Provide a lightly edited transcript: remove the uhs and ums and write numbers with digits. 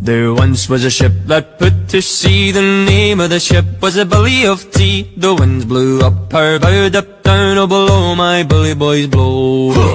There once was a ship that put to sea. The name of the ship was a Billy of Tea. The winds blew up her bow, up down, oh below my bully boys blow.